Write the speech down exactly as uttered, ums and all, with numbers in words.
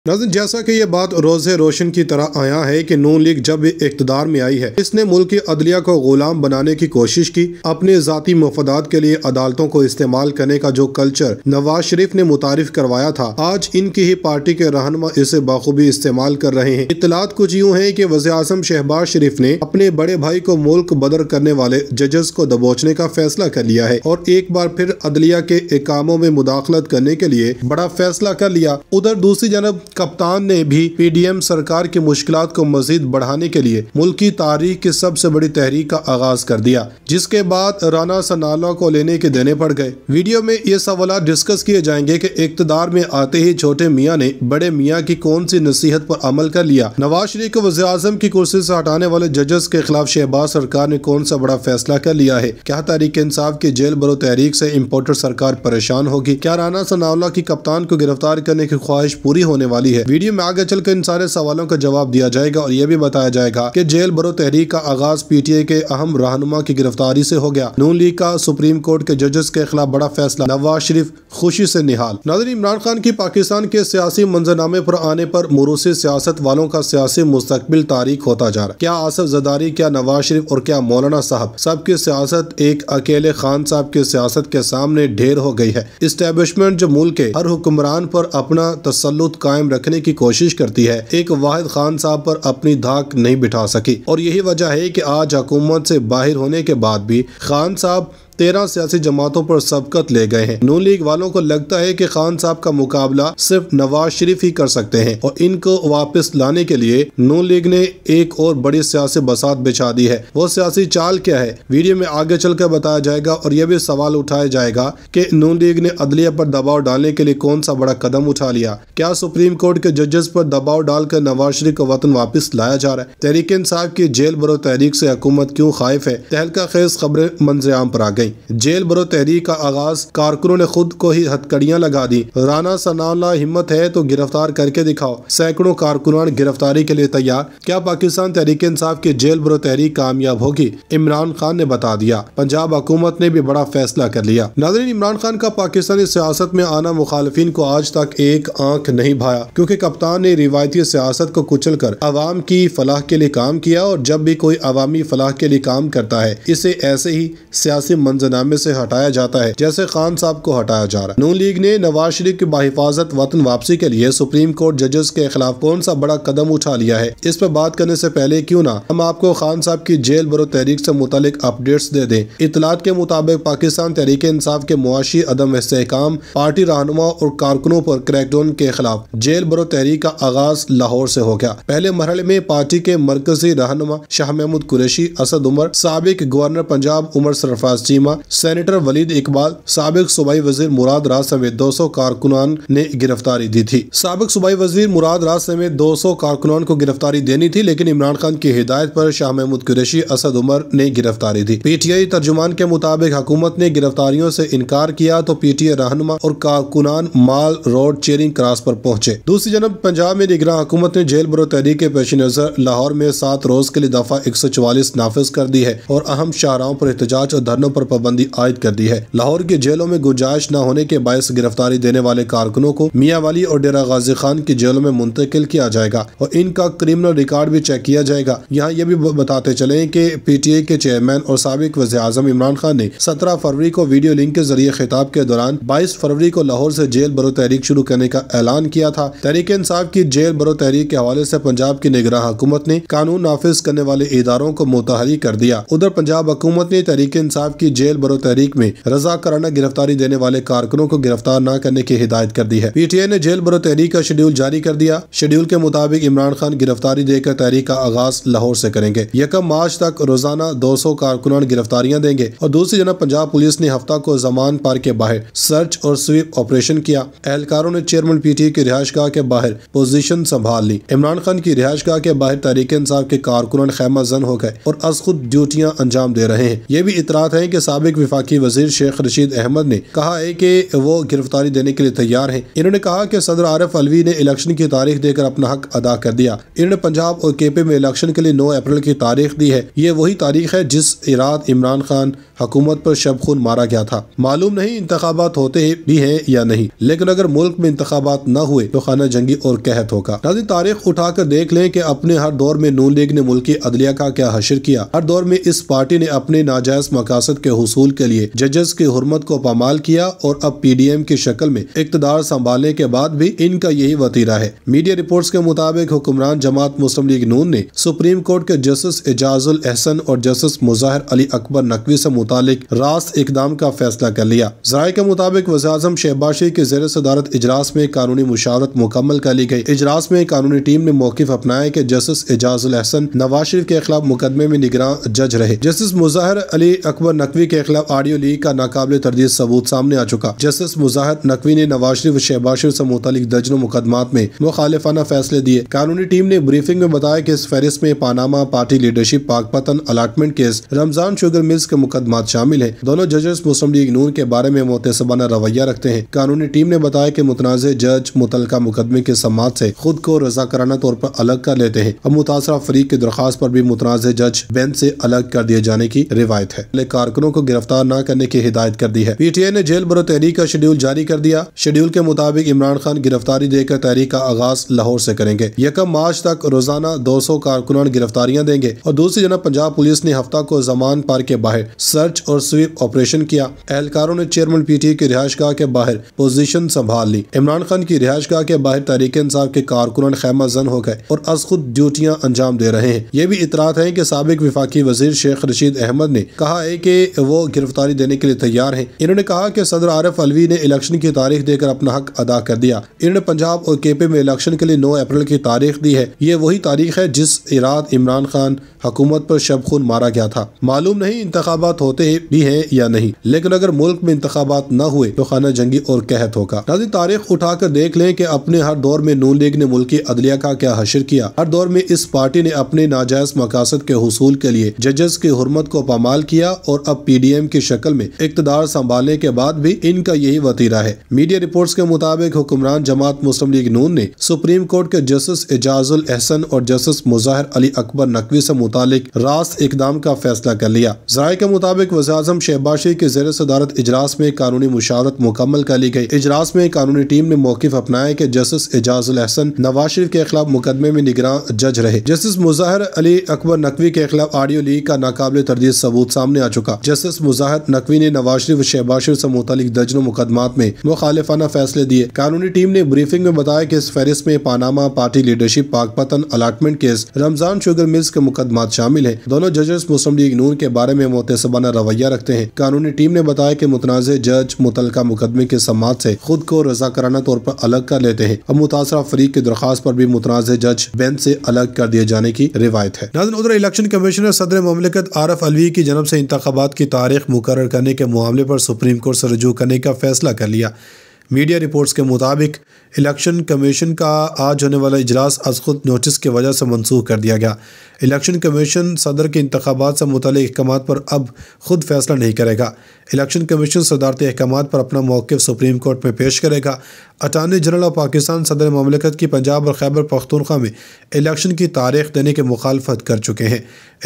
नाज़रीन, जैसा कि ये बात रोज़े रोशन की तरह आया है कि नून लीग जब इक़्तिदार में आई है, इसने मुल्क की अदलिया को गुलाम बनाने की कोशिश की। अपने ज़ाती मफादात के लिए अदालतों को इस्तेमाल करने का जो कल्चर नवाज शरीफ ने मुतारिफ करवाया था, आज इनकी ही पार्टी के रहनुमा इसे बाखूबी इस्तेमाल कर रहे हैं। इत्तलात कुछ यूँ है कि वज़ीर आज़म शहबाज शरीफ ने अपने बड़े भाई को मुल्क बदर करने वाले जजेस को दबोचने का फैसला कर लिया है और एक बार फिर अदलिया के कामों में मुदाखलत करने के लिए बड़ा फैसला कर लिया। उधर दूसरी जानब कप्तान ने भी पीडीएम सरकार की मुश्किलात को मजीद बढ़ाने के लिए मुल्क की तारीख की सबसे बड़ी तहरीक का आगाज कर दिया, जिसके बाद राना सनाउल्लाह को लेने के देने पड़ गए। वीडियो में ये सवाल डिस्कस किए जाएंगे कि इक़्तिदार में आते ही छोटे मियाँ ने बड़े मियाँ की कौन सी नसीहत पर अमल कर लिया। नवाज शरीफ को वज़ीर आज़म की कुर्सी से हटाने वाले जजेस के खिलाफ शहबाज सरकार ने कौन सा बड़ा फैसला कर लिया है। क्या तहरीक इंसाफ की जेल भरो तहरीक से इम्पोर्टर सरकार परेशान होगी? क्या राना सनाउल्लाह की कप्तान को गिरफ्तार करने की ख्वाहिश पूरी होने वाली है? वीडियो में आगे चलकर इन सारे सवालों का जवाब दिया जाएगा और यह भी बताया जाएगा कि जेल भरो तहरीक का आगाज पीटीआई के अहम रहनुमा की गिरफ्तारी से हो गया। नून लीग का सुप्रीम कोर्ट के जजेस के खिलाफ बड़ा फैसला, नवाज शरीफ खुशी से निहाल। नाज़रीन, इमरान खान की पाकिस्तान के सियासी मंजरनामे पर आने पर मुरूसी सियासत वालों का सियासी मुस्तकबिल तारीख होता जा रहा है। क्या आसिफ जरदारी, क्या नवाज शरीफ और क्या मौलाना साहब, सबकी सियासत एक अकेले खान साहब की सियासत के सामने ढेर हो गई है। इस्टेब्लिशमेंट जो मुल्क के हर हुक्मरान पर अपना तसल्लुत कायम रखने की कोशिश करती है, एक वाहिद खान साहब पर अपनी धाक नहीं बिठा सकी और यही वजह है कि आज हुकूमत से बाहर होने के बाद भी खान साहब तेरह सियासी जमातों पर सबकत ले गए हैं। नून लीग वालों को लगता है कि खान साहब का मुकाबला सिर्फ नवाज शरीफ ही कर सकते हैं और इनको वापस लाने के लिए नून लीग ने एक और बड़ी सियासी बसात बिछा दी है। वो सियासी चाल क्या है, वीडियो में आगे चलकर बताया जाएगा और यह भी सवाल उठाया जाएगा कि नून लीग ने अदलिया पर दबाव डालने के लिए कौन सा बड़ा कदम उठा लिया। क्या सुप्रीम कोर्ट के जजेस पर दबाव डालकर नवाज शरीफ को वतन वापस लाया जा रहा है? तहरीक इंसाफ की जेल भरो तहरीक से हुकूमत क्यों खाइफ है? तहलका खेज खबरें मंजरेआम पर आ गई। जेल भरो तहरीक का आगाज, कारकुनों ने खुद को ही हथकड़ियां लगा दी। राना सनाउल्लाह, हिम्मत है तो गिरफ्तार करके दिखाओ। सैकड़ों कारकुनान गिरफ्तारी के लिए तैयार। क्या पाकिस्तान तहरीक इंसाफ की जेल भरो तहरीक कामयाब होगी? इमरान खान ने बता दिया। पंजाब हुकूमत ने भी बड़ा फैसला कर लिया। नाज़रीन, इमरान खान का पाकिस्तानी सियासत में आना मुखालिफिन को आज तक एक आंख नहीं भाया, क्योंकि कप्तान ने रिवायती सियासत को कुचल कर अवाम की फलाह के लिए काम किया और जब भी कोई अवामी फलाह के लिए काम करता है, इसे ऐसे ही सियासी मंजरनामे से हटाया जाता है जैसे खान साहब को हटाया जा रहा है। नून लीग ने नवाज शरीफ की बाहिफाजत वतन वापसी के लिए सुप्रीम कोर्ट जजेस के खिलाफ कौन सा बड़ा कदम उठा लिया है? इस पर बात करने से पहले क्यों ना हम आपको खान साहब की जेल भरो तहरीक से मुतालिक अपडेट्स दे दें। इत्तलात के मुताबिक पाकिस्तान तहरीक इंसाफ के मुआशी अदम इस्तेहकाम, पार्टी रहनुमा और कारकुनों पर क्रैकडाउन के खिलाफ जेल भरो तहरीक का आगाज लाहौर से हो गया। पहले मरहले में पार्टी के मरकजी रहनुमा शाह महमूद कुरैशी, असद उमर, साबिक गवर्नर पंजाब उमर सरफराज चीमा, सेनेटर वलीद इकबाल, साबिक सूबाई वजीर मुराद राज समेत दो सौ कारकुनान ने गिरफ्तारी दी थी। साबिक सूबाई वजीर मुराद राज समेत दो सौ कारकुनान को गिरफ्तारी देनी थी, लेकिन इमरान खान की हिदायत पर शाह महमूद कुरैशी, असद उमर ने गिरफ्तारी दी। पीटीआई तर्जुमान के मुताबिक हुकूमत ने गिरफ्तारियों से इनकार किया तो पीटीआई रहनुमा और कारकुनान माल रोड चेरिंग क्रॉस पर पहुंचे। दूसरी जानब पंजाब में निगरान हुकूमत ने जेल भरो तहरीक के पेश नजर लाहौर में सात रोज के लिए दफा एक सौ चौवालीस नाफिज कर दी है और अहम शाहराहों पर एहतजाज और धरनों पर पाबंदी आयद कर दी है। लाहौर की जेलों में गुंजाइश न होने के बायस गिरफ्तारी देने वाले कारकुनों को मियां वाली और डेरा गाजी खान की जेलों में मुंतकिल किया जाएगा और इनका क्रिमिनल रिकॉर्ड भी चेक किया जाएगा। यहाँ ये भी बताते चले कि पीटीआई के चेयरमैन और साबिक वज़ीर आज़म इमरान खान ने सत्रह फरवरी को वीडियो लिंक के जरिए खिताब के दौरान बाईस फरवरी को लाहौर से जेल भरो तहरीक शुरू करने का ऐलान किया था। तहरीक इंसाफ की जेल भरो तहरीक के हवाले से पंजाब की निगरान हुकूमत ने कानून नाफिज करने वाले इदारों को मुतहरी कर दिया। उधर पंजाब हुकूमत ने तहरीक इंसाफ की जेल भरो तहरीक में रजा कराना गिरफ्तारी देने वाले कारकुनों को गिरफ्तार न करने की हिदायत कर दी है। पीटीआई ने जेल भरो तहरीक का शेड्यूल जारी कर दिया। शेड्यूल के मुताबिक इमरान खान गिरफ्तारी देकर तहरीक का आगाज लाहौर से करेंगे। यकम मार्च तक रोजाना दो सौ कारकुनान गिरफ्तारियां देंगे और दूसरी जनाब पंजाब पुलिस ने हफ्ता को जमान पार्क के बाहर सर्च और स्वीप ऑपरेशन किया। एहलकारों ने चेयरमैन पीटीआई की रिहायशगाह के बाहर पोजीशन संभाल ली। इमरान खान की रिहायशगाह के बाहर तहरीक इंसाफ के कारकुनान खैमा जन हो गए और अज खुद ड्यूटियां अंजाम दे रहे हैं। ये भी इतरात है कि साबिक वफाकी वजीर शेख रशीद अहमद ने कहा है कि वो गिरफ्तारी देने के लिए तैयार हैं। इन्होंने कहा कि सदर आरिफ अलवी ने इलेक्शन की तारीख देकर अपना हक अदा कर दिया। इन्होंने पंजाब और के पी में इलेक्शन के लिए नौ अप्रैल की तारीख दी है। ये वही तारीख है जिस रात इमरान खान हुकूमत पर शब खून मारा गया था। मालूम नहीं इंतखाबात होते भी हैं या नहीं, लेकिन अगर मुल्क में इंतखाबात न हुए तो खाना जंगी और कहत होगा। नाज़रीन, तारीख उठाकर देख लें कि अपने हर दौर में नून लीग ने मुल्की अदलिया का क्या हशर किया। हर दौर में इस पार्टी ने अपने नाजायज मकासद के हुसूल के लिए जजेस की हुर्मत को पामाल किया और अब पी डी एम की शक्ल में इक़्तिदार संभालने के बाद भी इनका यही वतीरा है। मीडिया रिपोर्ट्स के मुताबिक हुक्मरान जमात मुस्लिम लीग नून ने सुप्रीम कोर्ट के जस्टिस एजाजुल एहसन और जस्टिस मुज़ाहिर अली अकबर नकवी से मुतालिक रास्त इकदाम का फैसला कर लिया। ज़राए के मुताबिक वज़ीर-ए-आज़म शहबाज शरीफ के ज़ेर सदारत इजलास में कानूनी मुशावरत मुकम्मल कर ली गई। इजलास में कानूनी टीम ने मौक़िफ़ अपनाया कि जस्टिस एजाजुल एहसन नवाज शरीफ के खिलाफ मुकदमे में निगरान जज रहे। जस्टिस मुज़ाहिर अली अकबर नकवी के खिलाफ ऑडियो लीक का नाकाबिल तरदीद सबूत सामने आ चुका। जस्टिस मुज़ाहिर नकवी ने नवाज शरीफ शहबाज शरीफ से मुतालिक दर्जनों मुकदमात में मुखालिफाना फैसले दिए। कानूनी टीम ने ब्रीफिंग में बताया कि इस फहरिस्त में Panama party leadership Pakpattan allotment case Ramzan sugar mills के मुकदमात शामिल है। दोनों जजेस मुस्लिम लीग नून के बारे में मुतसबाना रवैया रखते हैं। कानूनी टीम ने बताया कि मुतनाज़ जज मुतलका मुकदमे के समात से खुद को रज़ाकाराना तौर पर अलग कर लेते हैं। अब मुतासरा फरीक की दरख्वास्त पर भी मुतनाज़ जज बेंच से अलग कर दिए जाने की रिवायत है। कारकुनों को गिरफ्तार न करने की हिदायत कर दी है। पी टी आई ने जेल बरो तहरीक का शेड्यूल जारी कर दिया। शेड्यूल के मुताबिक इमरान खान गिरफ्तारी देकर तहरीक का आगाज लाहौर से करेंगे। यकम मार्च तक रोजाना दो सौ कारकुनान गिरफ्तारियां देंगे और दूसरी जनब पंजाब पुलिस ने हफ्ता को जमान पार के बाहर सर्च और स्वीप ऑपरेशन किया। एहलकारों ने चेयरमैन पी टी आई की रिहाइश गाह के बाहर पोजीशन संभाल ली। इमरान खान की रिहाइश गाह के बाहर तहरीक इंसाफ के कारकुनान खैमा जन हो गए और अज खुद ड्यूटियां अंजाम दे रहे हैं। ये भी इतरात है कि साबिक वफाकी वजीर शेख रशीद अहमद ने कहा है कि वो गिरफ्तारी देने के लिए तैयार हैं। इन्होंने कहा कि सदर आरिफ अलवी ने इलेक्शन की तारीख देकर अपना हक अदा कर दिया। इन्होंने पंजाब और के पी में इलेक्शन के लिए नौ अप्रैल की तारीख दी है। ये वही तारीख है जिस रात इमरान खान हुकूमत पर शब खून मारा गया था। मालूम नहीं इंतखाबात होते भी हैं या नहीं, लेकिन अगर मुल्क में इंतखाबात न हुए तो खाना जंगी और कहत होगा। नाज़रीन, तारीख उठाकर देख लें कि अपने हर दौर में नून लीग ने मुल्की अदलिया का क्या हशर किया। हर दौर में इस पार्टी ने अपने नाजायज मकासद के हुसूल के लिए जजेस की हुर्मत को पामाल किया और अब पी डी एम की शक्ल में इक़्तिदार संभालने के बाद भी इनका यही वतीरा है। मीडिया रिपोर्ट्स के मुताबिक हुक्मरान जमात मुस्लिम लीग नून ने सुप्रीम कोर्ट के जस्टिस एजाजुल एहसन और जस्टिस मुज़ाहिर अली अकबर नकवी से मुतालिक रास्त इकदाम का फैसला कर लिया। ज़राए के मुताबिक वज़ीर-ए-आज़म शहबाज शरीफ के ज़ेर सदारत इजलास में कानूनी मुशावरत मुकम्मल कर ली गई। इजलास में कानूनी टीम ने मौक़िफ़ अपनाया कि जस्टिस एजाजुल एहसन नवाज शरीफ के खिलाफ मुकदमे में निगरान जज रहे। जस्टिस मुज़ाहिर अली अकबर नकवी के खिलाफ ऑडियो लीक का नाकाबिल तरदीद सबूत सामने आ चुका। जस्टिस मुज़ाहिर नकवी ने नवाज शरीफ शहबाज शरीफ से मुतालिक दर्जनों मुकदमात में मुखालिफाना फैसले दिए। कानूनी टीम ने ब्रीफिंग में बताया कि इस फहरिस्त में Panama party leadership Pakpattan allotment case Ramzan sugar mills के मुकदमात शामिल है। दोनों जजेस मुस्लिम लीग नून के बारे में मुतसबाना रवैया रखते हैं। कानूनी टीम ने बताया कि मुतनाज़ जज मुतलका मुकदमे के समात से खुद को रज़ाकाराना तौर पर अलग कर लेते हैं। अब मुतासरा फरीक की दरख्वास्त पर भी मुतनाज़ जज बेंच से अलग कर दिए जाने की रिवायत है। नाज़रीन, उधर इलेक्शन कमिश्नर सदर मुमलिकत आरिफ अलवी की जनब से इंतखाबात की तारीख मुकर्रर करने के मामले पर सुप्रीम कोर्ट से रुजू करने का फैसला कर लिया। मीडिया रिपोर्ट्स के मुताबिक इलेक्शन कमीशन का आज होने वाला इजलास आज खुद नोटिस की वजह से मनसूख कर दिया गया। इलेक्शन कमीशन सदर के इंतखाबात से मुतालिक अहकामात पर अब खुद फैसला नहीं करेगा। इलेक्शन कमीशन सदारती अहकामात पर अपना मौक़िफ़ सुप्रीम कोर्ट में पेश करेगा। अटार्नी जनरल ऑफ पाकिस्तान सदर मुमलिकत की पंजाब और खैबर पख्तूनख्वा में इलेक्शन की तारीख देने की मुखालफत कर चुके हैं।